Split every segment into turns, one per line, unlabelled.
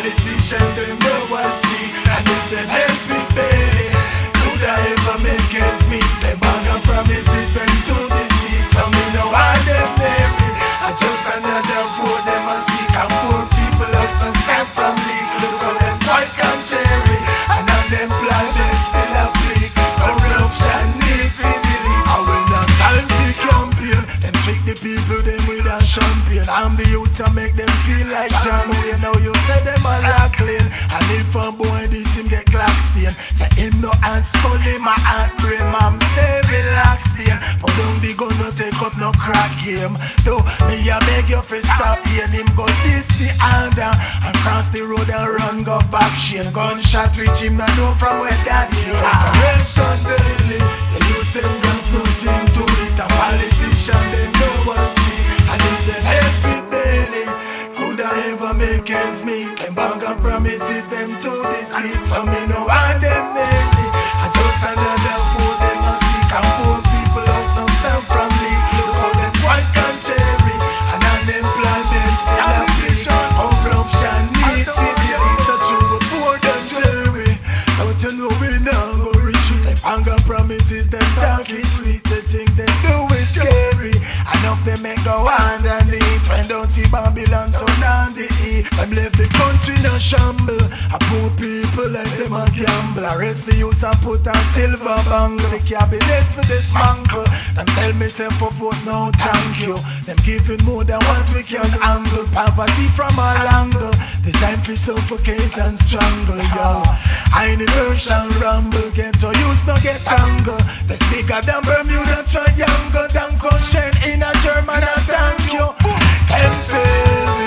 politicians them no one see. And if them help it belly, could I ever make ends meet? Them bag of promises them to deceive. So me no want them marry. I just another vote them a seek. And poor people us and stand from leak. Look how them white and cherry. And unemployment still a fleek. Corruption need to delete. And when the time to campaign, them trick the people them with a champagne. I'm the youth to make them feel like John Wayne. Now you say them a lock lane. And if a boy this him get clock stain, say him no hands full him a heart brain. Mom say relax then, but don't be gonna take up no crack game. Though me a beg you fi stop here. Him go this the under and cross the road and run go back Shane. Gunshot reach him not know from where that came. Operation daily, the youth them got nothing to it. A politician them no one see. And if them help it daily, could I ever make ends meet? Them bag of promises them to deceive. So me no want them maybe. I just another fool them a seek. And poor people also stand from leak. Look how them white and cherry. And unemployment still a fleek. Corruption need to delete. The truth poor than cherry. Don't you know we now go retreat? Them bag of promises them talk is sweet. They think they do is scary. Enough them make go underneath. When dirty Babylon turn on the heat. Them left the country in a shamble. I poor people like them a gamble. Arrest the youth and put on silver bangle. The cabinet for this mangle. Them tell me say for vote no thank you. Them giving more than what we can handle. Poverty from all angle. Designed to suffocate and strangle, yo. I the version rumble. Get to use no get tangle. That's bigger than Bermuda Triangle. Than Cochin in a German and thank you. Them fail me,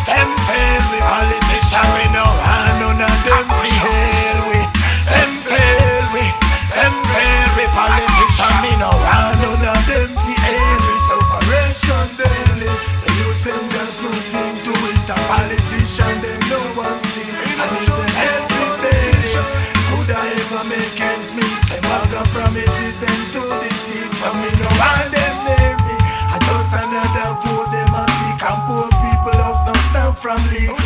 politician we no want none of them we hail we. Them fail me, politician we no want none of them we hail we. So operation daily, the youth them got nothing to it. A politician them no one see. And if them help it daily, could I ever make ends meet? Them bag of promises them to deceive. So me no want them near me. I just another fool them a seek. And poor people also stand from league.